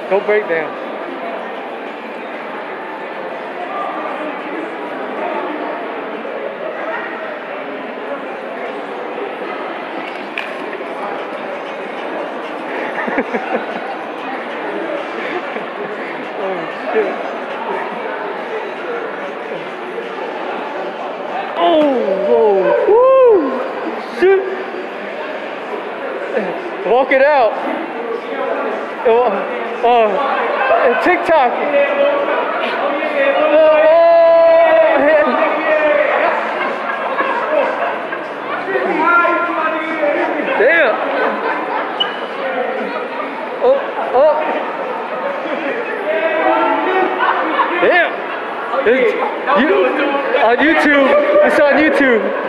Don't break down. Oh shit. Oh, whoa, woo, shit. Walk it out. TikTok. Damn. Oh. Damn. On YouTube. It's on YouTube.